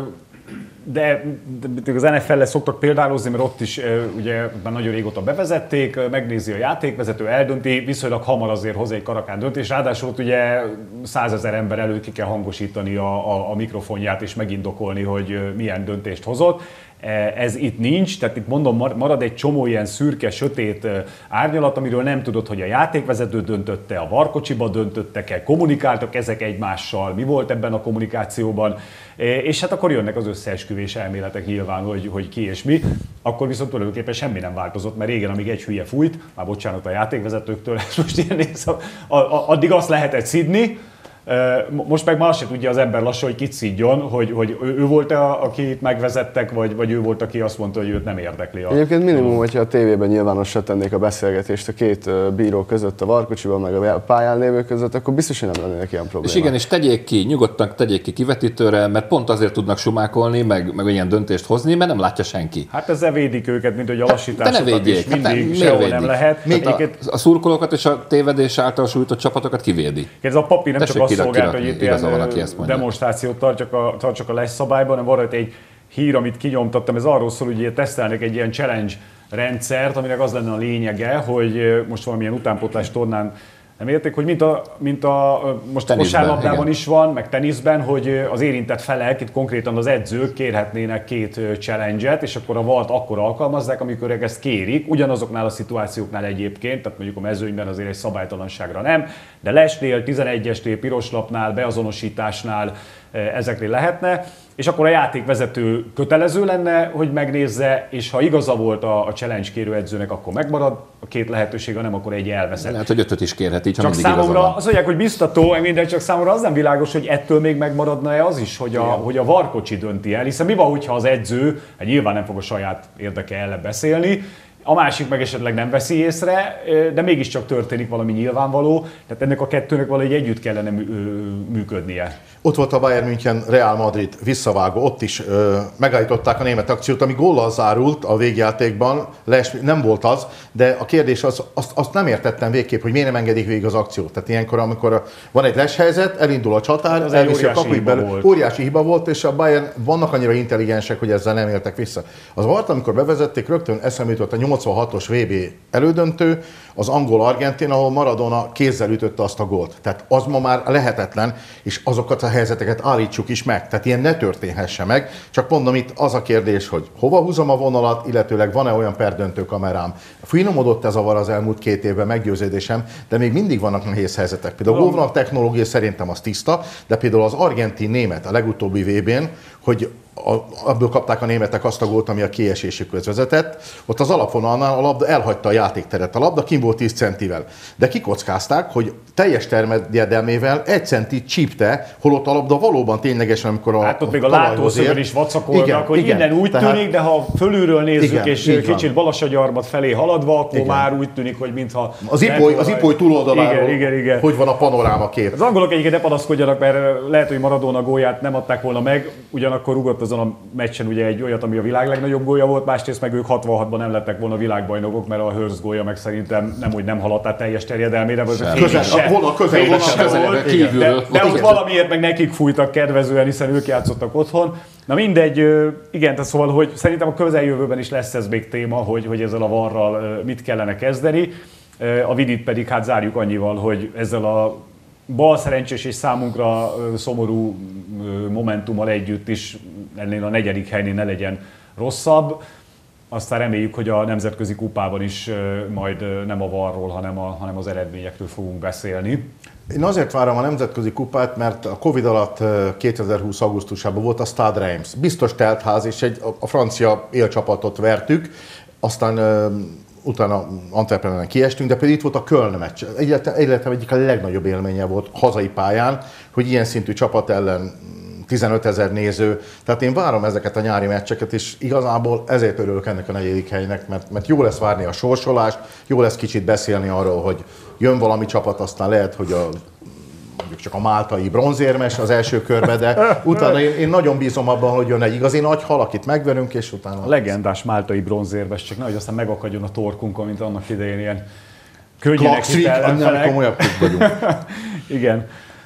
de, de az en ef el-le szoktak példálozni, mert ott is ugye már nagyon régóta bevezették, megnézi a játékvezető, eldönti, viszonylag hamar azért hoz egy karakán döntés, ráadásul ott ugye százezer ember előtt ki kell hangosítani a, a, a mikrofonját és megindokolni, hogy milyen döntést hozott. Ez itt nincs, tehát itt mondom, marad egy csomó ilyen szürke, sötét árnyalat, amiről nem tudod, hogy a játékvezető döntötte, a varkocsiba döntöttek-e, kommunikáltak ezek egymással, mi volt ebben a kommunikációban, és hát akkor jönnek az összeesküvés elméletek nyilván, hogy, hogy ki és mi, akkor viszont tulajdonképpen semmi nem változott, mert régen, amíg egy hülye fújt, már bocsánat a játékvezetőktől, ez most ilyen néz, addig azt lehetett szidni. Most meg már azt se tudja az ember lassan, hogy kit szidjon, hogy, hogy ő volt-e, akit megvezettek, vagy, vagy ő volt, aki azt mondta, hogy őt nem érdekli. A... Egyébként minimum, hogyha a tévében nyilvánossá tennék a beszélgetést a két bíró között, a varkocsiban, meg a pályán lévő között, akkor biztos, hogy nem lennének ilyen problémák. És igen, és tegyék ki, nyugodtan tegyék ki kivetítőre, mert pont azért tudnak sumákolni, meg, meg ilyen döntést hozni, mert nem látja senki. Hát ezzel védik őket, mint hogy a lassításokat is mindig hát nem, sehol nem lehet. Még a, a szurkolókat és a tévedés által sújtott csapatokat kivédi. Ez a papír nem Tessék csak azt szolgált, hogy itt ilyen valaki ezt demonstrációt tartsak a, tartsak a lesz szabályban, hanem van egy hír, amit kinyomtattam, ez arról szól, hogy tesztelnek egy ilyen challenge rendszert, aminek az lenne a lényege, hogy most valamilyen utánpótlás tornán Nem érték, hogy mint a, mint a most a kosárlabdában is van, meg teniszben, hogy az érintett felek, itt konkrétan az edzők kérhetnének két challenge-et, és akkor a vart akkor alkalmazzák, amikor ezt kérik, ugyanazoknál a szituációknál egyébként, tehát mondjuk a mezőnyben azért egy szabálytalanságra nem, de lesnél, tizenegyesnél, piroslapnál, beazonosításnál ezeknél lehetne, és akkor a játékvezető kötelező lenne, hogy megnézze, és ha igaza volt a, a challenge kérő edzőnek, akkor megmarad a két lehetőség, ha nem, akkor egy elveszett. Lehet, hogy ötöt is kérhet, így, ha csak mindig számomra azt mondják, hogy biztató, minden, csak számomra az nem világos, hogy ettől még megmaradna-e az is, hogy a, hogy a varkocsi dönti el, hiszen mi van, hogyha az edző, hát nyilván nem fog a saját érdeke ellen beszélni, a másik meg esetleg nem veszi észre, de mégiscsak történik valami nyilvánvaló, tehát ennek a kettőnek valahogy együtt kellene működnie. Ott volt a Bayern München, Real Madrid visszavágó, ott is ö, megállították a német akciót, ami góllal zárult a végjátékban, Les, nem volt az, de a kérdés az, azt, azt nem értettem végképp, hogy miért nem engedik végig az akciót. Tehát ilyenkor, amikor van egy Les helyzet, elindul a csatár, az elviszi a kapuig belül, volt. óriási hiba volt, és a Bayern vannak annyira intelligensek, hogy ezzel nem éltek vissza. Az volt, amikor bevezették, rögtön eszembe jutott a nyolcvanhatos vé bé elődöntő, az angol-argentin, ahol Maradona kézzel ütötte azt a gólt. Tehát az ma már lehetetlen, és azokat a helyzeteket állítsuk is meg. Tehát ilyen ne történhesse meg. Csak mondom, itt az a kérdés, hogy hova húzom a vonalat, illetőleg van-e olyan perdöntő kamerám. Finomodott ez a var az elmúlt két évben, meggyőződésem, de még mindig vannak nehéz helyzetek. Például a gólvonal technológia szerintem az tiszta, de például az argentin-német a legutóbbi vé bén, hogy abból kapták a németek azt a gólt, ami a kiesésükhez vezetett. Ott az alapvonalnál a labda elhagyta a játékteret. A labda kim volt tíz centivel. De kikockázták, hogy teljes terjedelmével egy centit csípte, holott a labda valóban ténylegesen, amikor a hát ott még a látószögön is vacakolnak, igen, hogy igen, innen úgy tehát, tűnik, de ha fölülről nézzük, igen, és kicsit Balassagyarmat felé haladva, akkor igen. már úgy tűnik, hogy mintha... Az ipoly, az ipoly túloldaláról, igen, igen, igen. hogy van a panoráma kép. Az angolok egyébként ne panaszkodjanak, mert lehet, hogy Maradona gólját nem adták volna meg, ugyanakkor rugott azon a meccsen ugye egy olyat, ami a világ legnagyobb gólja volt, másrészt meg ők hatvanhatban nem lettek volna világbajnokok, mert a Hurst gólja meg szerintem nem úgy nem haladt át teljes terjedelmére, vagy a közel, se, a közel, fél se volt, kívülről. de, de ott valamiért meg nekik fújtak kedvezően, hiszen ők játszottak otthon. Na mindegy, igen, tehát szóval, hogy szerintem a közeljövőben is lesz ez még téma, hogy, hogy ezzel a varral mit kellene kezdeni. A vidit pedig hát zárjuk annyival, hogy ezzel a balszerencsés és számunkra szomorú momentummal együtt is ennél a negyedik helynél ne legyen rosszabb. Aztán reméljük, hogy a nemzetközi kupában is majd nem a varról, hanem, a, hanem az eredményekről fogunk beszélni. Én azért várom a nemzetközi kupát, mert a Covid alatt kétezer-húsz augusztusában volt a Stade Reims. Biztos teltház, és egy, a francia élcsapatot vertük, aztán utána Antwerpenen kiestünk, de például itt volt a Köln meccs. Életem egyik a legnagyobb élménye volt hazai pályán, hogy ilyen szintű csapat ellen tizenötezer néző. Tehát én várom ezeket a nyári meccseket, és igazából ezért örülök ennek a negyedik helynek, mert, mert jó lesz várni a sorsolást, jó lesz kicsit beszélni arról, hogy jön valami csapat, aztán lehet, hogy a mondjuk csak a máltai bronzérmes az első körbe, de utána én, én nagyon bízom abban, hogy jön egy igazi nagy hal, akit megverünk, és utána... A legendás máltai bronzérmes, csak nehogy aztán megakadjon a torkunkon, mint annak idején ilyen könnyűnek hit ellenfelek. Komolyabb vagyunk. Igen.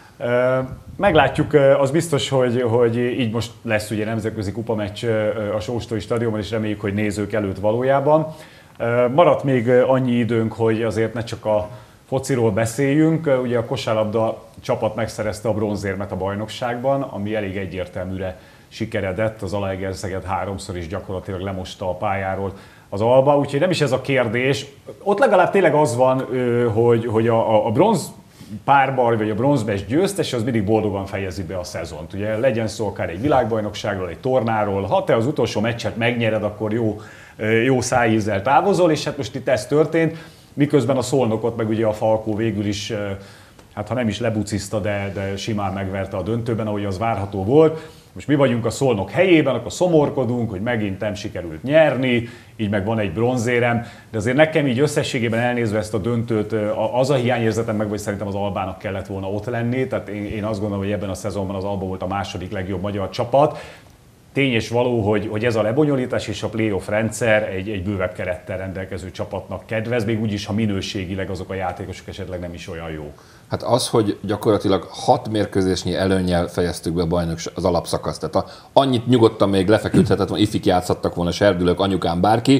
Meglátjuk, az biztos, hogy, hogy így most lesz ugye nemzetközi kupameccs a Sóstói stadionban, és reméljük, hogy nézők előtt valójában. Maradt még annyi időnk, hogy azért ne csak a fociról beszéljünk. Ugye a kosárlabda csapat megszerezte a bronzérmet a bajnokságban, ami elég egyértelműre sikeredett. Az Zalaegerszeged háromszor is gyakorlatilag lemosta a pályáról az Alba, úgyhogy nem is ez a kérdés. Ott legalább tényleg az van, hogy, hogy a, a bronz párbar, vagy a bronzmeccs győztes, az mindig boldogan fejezi be a szezont. Ugye legyen szó akár egy világbajnokságról, egy tornáról, ha te az utolsó meccset megnyered, akkor jó, jó szájízzel távozol, és hát most itt ez történt, miközben a Szolnokot, meg ugye a Falkó végül is, hát ha nem is lebuciszta, de, de simán megverte a döntőben, ahogy az várható volt. Most mi vagyunk a Szolnok helyében, akkor szomorkodunk, hogy megint nem sikerült nyerni, így meg van egy bronzérem, de azért nekem így összességében elnézve ezt a döntőt, az a hiányérzetem meg, hogy szerintem az Albának kellett volna ott lenni, tehát én, én azt gondolom, hogy ebben a szezonban az Alba volt a második legjobb magyar csapat. Tény és való, hogy, hogy ez a lebonyolítás és a playoff rendszer egy, egy bővebb kerettel rendelkező csapatnak kedvez, még úgyis, ha minőségileg azok a játékosok esetleg nem is olyan jók. Hát az, hogy gyakorlatilag hat mérkőzésnyi előnnyel fejeztük be a bajnokság az alapszakaszt. Tehát a, annyit nyugodtan még lefeküdhetett volna, ifik játszhattak volna, serdülők, anyukám, bárki,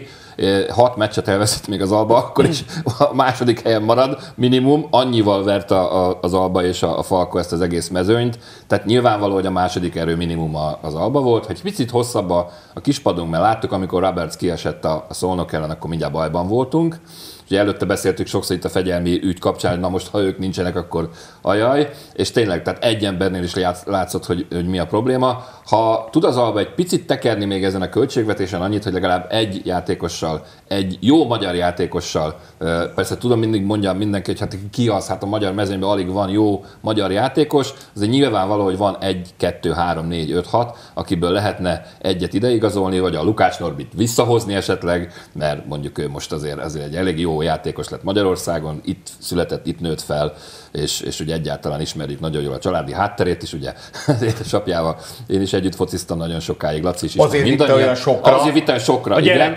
hat meccset elveszít még az Alba, akkor is a második helyen marad, minimum, annyival vert a, a, az Alba és a, a Falco ezt az egész mezőnyt, tehát nyilvánvaló, hogy a második erő minimum az Alba volt, hogy picit hosszabb a, a kispadunk, mert láttuk, amikor Roberts kiesett a, a Szolnok ellen, akkor mindjárt bajban voltunk. Ugye előtte beszéltük sokszor itt a fegyelmi ügy kapcsán, hogy na most, ha ők nincsenek, akkor ajaj, és tényleg, tehát egy embernél is látszott, hogy, hogy mi a probléma. Ha tud az Alba egy picit tekerni még ezen a költségvetésen annyit, hogy legalább egy játékossal, egy jó magyar játékossal, persze tudom, mindig mondja mindenki, hogy hát ki az, hát a magyar mezőnyben alig van jó magyar játékos, azért nyilvánvaló, hogy van egy, kettő, három, négy, öt, hat, akiből lehetne egyet ideigazolni, vagy a Lukács Norbit visszahozni esetleg, mert mondjuk ő most azért, azért egy elég jó játékos lett Magyarországon, itt született, itt nőtt fel, és, és ugye egyáltalán ismerjük nagyon jól a családi hátterét is, ugye az édesapjával. Én is együtt fociztam nagyon sokáig, Laci is. Azért vitte olyan sokra. Azért vitte olyan sokra, igen.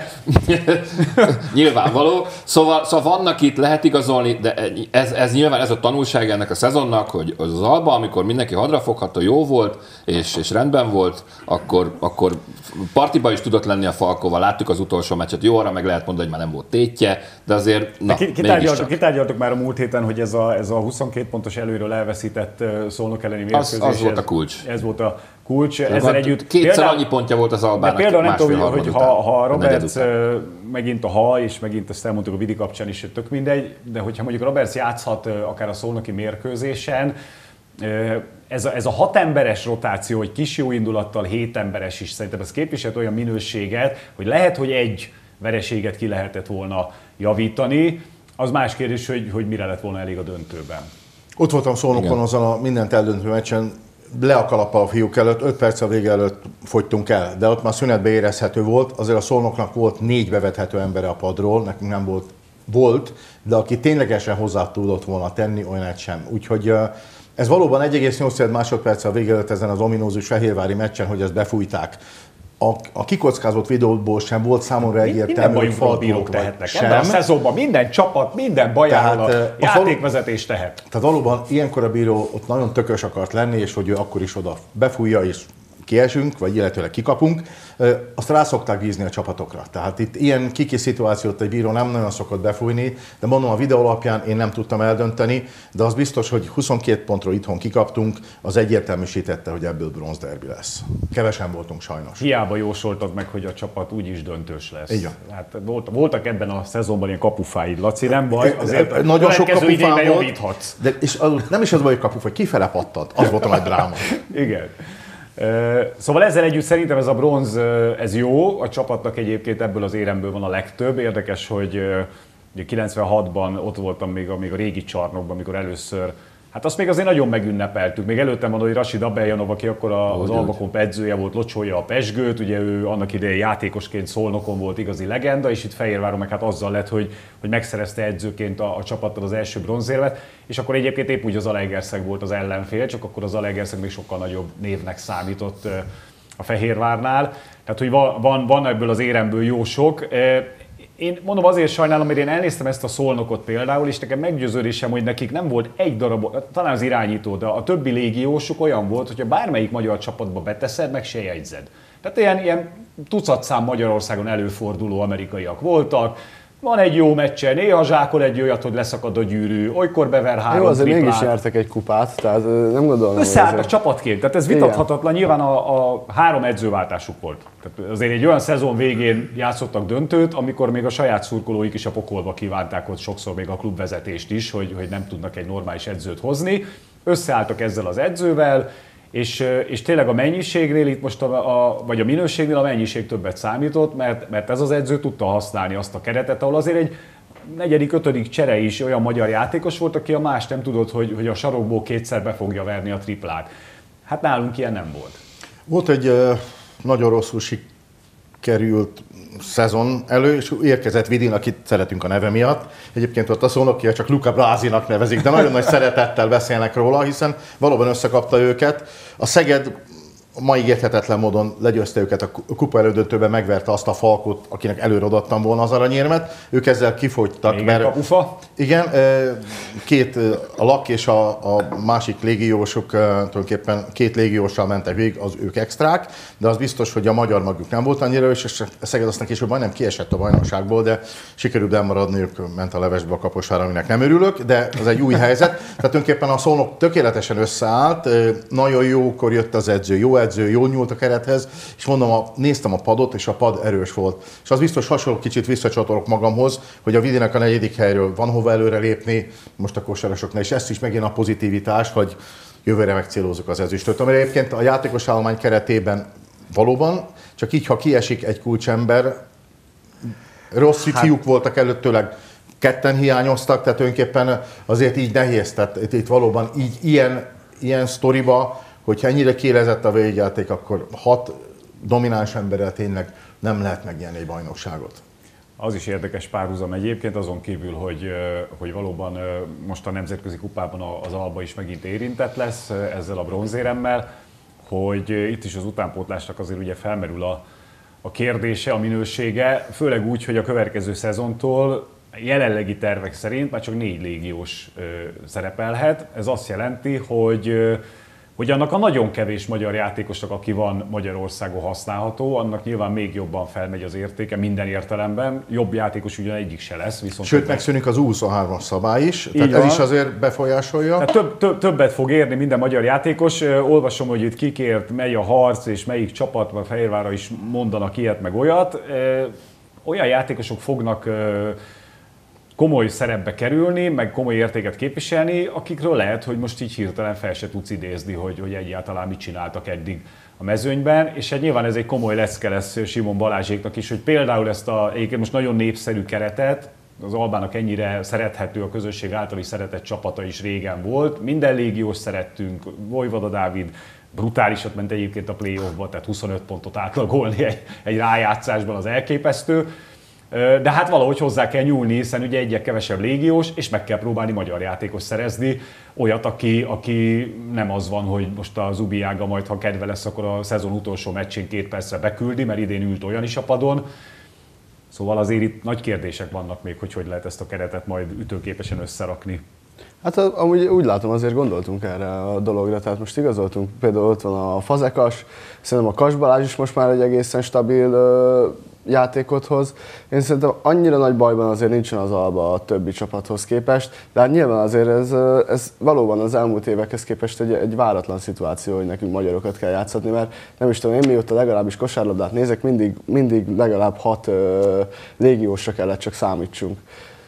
Nyilvánvaló. Szóval, szóval vannak itt, lehet igazolni, de ez, ez nyilván ez a tanulság ennek a szezonnak, hogy az Alba, amikor mindenki hadrafogható, jó volt, és, és rendben volt, akkor, akkor partiba is tudott lenni a Falkóval. Láttuk az utolsó meccset, jó, arra meg lehet mondani, hogy már nem volt tétje, de azért, na, kitárgyaltuk, kitárgyaltuk már a múlt héten, hogy ez a, ez a huszonkét pontos előről elveszített Szolnok elleni mérkőzés. Az, az volt a kulcs. Ez, ez volt a kulcs. Ezzel együtt, kétszer például, annyi pontja volt az Albának. Például nem tudom, hogy ha, ha Roberts után. megint a ha, és megint ezt elmondtuk a Vidi kapcsán is, tök mindegy, de hogyha mondjuk Roberts játszhat akár a szolnoki mérkőzésen, ez a, ez a hat emberes rotáció, hogy kis jó indulattal hét emberes is, szerintem ez képviselt olyan minőséget, hogy lehet, hogy egy vereséget ki lehetett volna javítani, az más kérdés, hogy, hogy mire lett volna elég a döntőben. Ott voltam Szolnokon azon a mindent eldöntő meccsen, le a kalappal a fiúk előtt, öt perc a vége előtt fogytunk el, de ott már szünetbe érezhető volt, azért a Szolnoknak volt négy bevethető embere a padról, nekünk nem volt, volt, de aki ténylegesen hozzá tudott volna tenni, olyan sem. Úgyhogy ez valóban egy egész nyolc másodperc a vége előtt ezen az ominózus fehérvári meccsen, hogy ezt befújták. A, a kikockázott videóból sem volt számomra egyértelmű, hogy Falkók tehetnek. Sem. Ebben a szezonban minden csapat, minden bajáról a játékvezetés tehet. Tehát valóban ilyenkor a bíró ott nagyon tökös akart lenni, és hogy ő akkor is oda befújja, és kiesünk, vagy illetőleg kikapunk, azt rá szokták bízni a csapatokra. Tehát itt ilyen kiki szituációt egy bíró nem nagyon szokott befújni, de mondom, a videó alapján én nem tudtam eldönteni, de az biztos, hogy huszonkét pontról itthon kikaptunk, az egyértelműsítette, hogy ebből bronzderbi lesz. Kevesen voltunk sajnos. Hiába jósoltad meg, hogy a csapat úgyis döntős lesz. Igen. Hát voltak ebben a szezonban ilyen kapufáid, Laci, nem baj, azért nagyon sok kapufám volt, javíthatsz. De és az, nem is az baj, hogy kapufá, hogy kifele pattant, az volt a nagy dráma. Igen. Szóval ezzel együtt szerintem ez a bronz, ez jó, a csapatnak egyébként ebből az éremből van a legtöbb. Érdekes, hogy kilencvenhatban ott voltam még a, még a régi csarnokban, amikor először, hát azt még azért nagyon megünnepeltük. Még előttem van, hogy Rashid Abeljanov, aki akkor az Albakomp edzője volt, locsolja a Pezsgőt, ugye ő annak idején játékosként Szolnokon volt igazi legenda, és itt Fehérváron meg hát azzal lett, hogy, hogy megszerezte edzőként a, a csapattal az első bronzérmet, és akkor egyébként épp úgy az Zalaegerszeg volt az ellenfél, csak akkor az Zalaegerszeg még sokkal nagyobb névnek számított a Fehérvárnál. Tehát, hogy van, van ebből az éremből jó sok. Én mondom, azért sajnálom, mert én elnéztem ezt a Szolnokot például, és nekem meggyőződésem, hogy nekik nem volt egy darab, talán az irányító, de a többi légiósuk olyan volt, hogyha bármelyik magyar csapatba beteszed, meg se jegyzed. Tehát ilyen, ilyen tucatszám Magyarországon előforduló amerikaiak voltak, van egy jó meccse, néha zsákol egy olyat, hogy leszakad a gyűrű, olykor bever három jó, azért triplát. Mégis nyertek egy kupát, tehát nem gondolom. Összeálltak csapatként, tehát ez vitathatatlan, nyilván a, a három edzőváltásuk volt. Tehát azért egy olyan szezon végén játszottak döntőt, amikor még a saját szurkolóik is a pokolba kívánták ott sokszor még a klubvezetést is, hogy, hogy nem tudnak egy normális edzőt hozni. Összeálltak ezzel az edzővel, És, és tényleg a mennyiségnél, itt most a, a, vagy a minőségnél a mennyiség többet számított, mert, mert ez az edző tudta használni azt a keretet, ahol azért egy negyedik, ötödik csere is olyan magyar játékos volt, aki a más nem tudott, hogy, hogy a sarokból kétszer be fogja verni a triplát. Hát nálunk ilyen nem volt. Volt egy uh, nagyon rosszul sikerült szezon elő, és érkezett Vidin, akit szeretünk a neve miatt. Egyébként ott a Szolnokia csak Luca Brázinak nevezik, de nagyon nagy szeretettel beszélnek róla, hiszen valóban összekapta őket. A Szeged mai érthetetlen módon legyőzte őket a kupa elődöntőben, megverte azt a Falkot, akinek előre odaadtam volna az aranyérmet. Ők ezzel kifogytak. Még mert, egy kapufa. Igen, két, a Lak és a, a másik légiósok tulajdonképpen két légióssal mentek végig, az ők extrák, de az biztos, hogy a magyar maguk nem volt annyira, és Szeged aztán később majdnem kiesett a bajnokságból, de sikerült elmaradniuk, ment a levesbe a Kaposvár, aminek nem örülök, de ez egy új helyzet. Tehát tulajdonképpen a Szolnok tökéletesen összeállt, nagyon jókor jött az edző, jó edző, jól nyúlt a kerethez, és mondom, a, néztem a padot, és a pad erős volt. És az biztos hasonló, kicsit visszacsatolok magamhoz, hogy a Vidinek a negyedik helyről van hova előre lépni, most a kosarasoknál, és ezt is megint a pozitivitás, hogy jövőre megcélozzuk az ezüstöt. Amire egyébként a játékos állomány keretében valóban, csak így, ha kiesik egy kulcsember, rossz hát, fiúk voltak előttőleg, ketten hiányoztak, tehát tulajdonképpen azért így nehéz, tehát itt, itt valóban így ilyen, ilyen sztoriba, hogyha ennyire kiélezett a végjáték, akkor hat domináns emberrel tényleg nem lehet megnyerni egy bajnokságot. Az is érdekes párhuzam egyébként, azon kívül, hogy, hogy valóban most a nemzetközi kupában az Alba is megint érintett lesz ezzel a bronzéremmel, hogy itt is az utánpótlásnak azért ugye felmerül a, a kérdése, a minősége, főleg úgy, hogy a következő szezontól jelenlegi tervek szerint már csak négy légiós szerepelhet. Ez azt jelenti, hogy hogy annak a nagyon kevés magyar játékosnak, aki van Magyarországon használható, annak nyilván még jobban felmegy az értéke minden értelemben. Jobb játékos ugyan egyik se lesz. Viszont sőt, megszűnik az U huszonhármas szabály is, tehát ez is azért befolyásolja. Tehát több, több, többet fog érni minden magyar játékos. Olvasom, hogy itt kikért, megy a harc, és melyik csapat, vagy Fehérvárra is mondanak ilyet, meg olyat. Olyan játékosok fognak komoly szerepbe kerülni, meg komoly értéket képviselni, akikről lehet, hogy most így hirtelen fel se tudsz idézni, hogy, hogy egyáltalán mit csináltak eddig a mezőnyben, és hát nyilván ez egy komoly lecke lesz Simon Balázséknak is, hogy például ezt a egyébként most nagyon népszerű keretet, az Albának ennyire szerethető, a közösség által is szeretett csapata is régen volt, minden légiós szerettünk, Vojvoda Dávid brutálisat ment egyébként a play-offba, tehát huszonöt pontot átlagolni egy, egy rájátszásban az elképesztő. De hát valahogy hozzá kell nyúlni, hiszen ugye egyek kevesebb légiós, és meg kell próbálni magyar játékos szerezni, olyat, aki, aki nem az van, hogy most a Zubiága majd, ha kedve lesz, akkor a szezon utolsó meccsén két percre beküldi, mert idén ült olyan is a padon. Szóval azért itt nagy kérdések vannak még, hogy hogy lehet ezt a keretet majd ütőképesen összerakni. Hát amúgy úgy látom, azért gondoltunk erre a dologra, tehát most igazoltunk, például ott van a Fazekas, szerintem a Kass Balázs is most már egy egészen stabil játékot hoz. Én szerintem annyira nagy bajban azért nincsen az Alba a többi csapathoz képest, de hát nyilván azért ez, ez valóban az elmúlt évekhez képest egy, egy váratlan szituáció, hogy nekünk magyarokat kell játszatni, mert nem is tudom, én mióta legalábbis kosárlabdát nézek, mindig, mindig legalább hat ö, légiósra kellett csak számítsunk.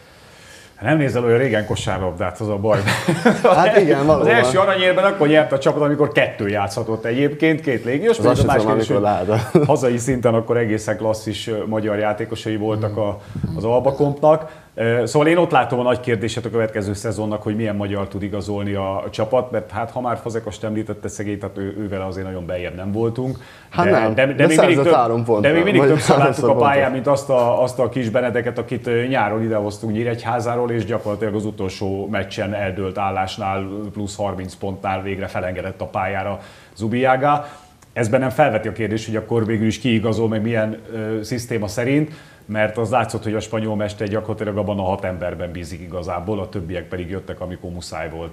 Nem nézel olyan régen kosárlabdát, az a baj. Hát igen, valóban. Az első aranyérben akkor nyert a csapat, amikor kettő játszhatott egyébként, két légiós. Az azt sem tudom, amikor láda. Hazai szinten akkor egészen klasszis magyar játékosai voltak a, az Alba Kompnak. Szóval én ott látom a nagy kérdéset a következő szezonnak, hogy milyen magyar tud igazolni a, a csapat, mert hát ha már Fazekast említette szegélyt, tehát ő, ővel azért nagyon bejebb nem voltunk. Hát de, nem, de, de, de még mindig több, pontra, de még mindig többször láttuk a pályán, pontra. mint azt a, azt a kis Benedeket, akit nyáron idehoztunk Nyíregyházáról, és gyakorlatilag az utolsó meccsen eldőlt állásnál plusz harminc pontnál végre felengedett a pályára Zubiága. Ez bennem felveti a kérdés, hogy akkor végül is kiigazol, meg milyen ö, szisztéma szerint, mert az látszott, hogy a spanyol mester gyakorlatilag abban a hat emberben bízik igazából, a többiek pedig jöttek, amikor muszáj volt.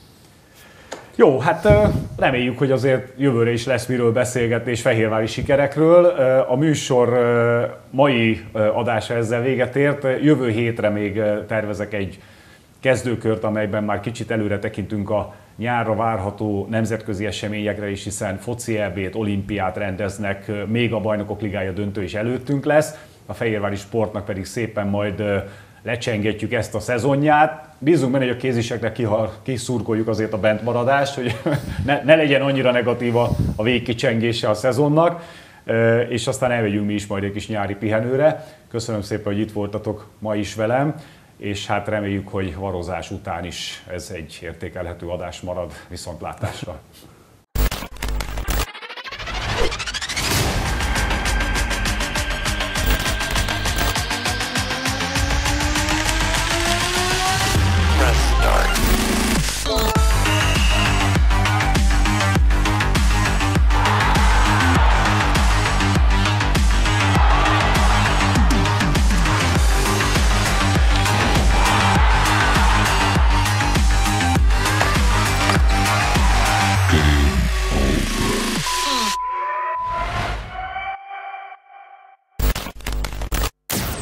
Jó, hát reméljük, hogy azért jövőre is lesz miről beszélgetni és fehérvári sikerekről. A műsor mai adása ezzel véget ért. Jövő hétre még tervezek egy kezdőkört, amelyben már kicsit előre tekintünk a nyárra várható nemzetközi eseményekre is, hiszen foci é bét, olimpiát rendeznek, még a Bajnokok Ligája döntő is előttünk lesz. A fehérvári sportnak pedig szépen majd lecsengetjük ezt a szezonját. Bízunk benne, hogy a kéziseknek kiszurkoljuk azért a bentmaradást, hogy ne, ne legyen annyira negatív a, a végkicsengése a szezonnak, és aztán elmegyünk mi is majd egy kis nyári pihenőre. Köszönöm szépen, hogy itt voltatok ma is velem, és hát reméljük, hogy varozás után is ez egy értékelhető adás marad. Viszontlátásra!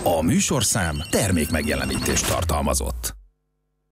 A műsorszám termék megjelenítést tartalmazott.